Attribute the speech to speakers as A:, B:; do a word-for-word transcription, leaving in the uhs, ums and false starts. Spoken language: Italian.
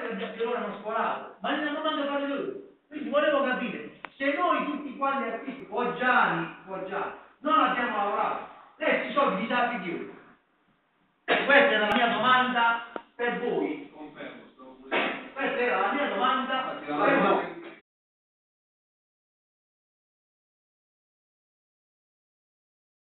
A: che per ora hanno scuolato, ma ne hanno mandato fare loro. Quindi volevo capire, se noi tutti quanti artisti, Foggiani, Foggiani, non abbiamo lavorato, questi soldi li dà Dio. Questa era la mia domanda per voi.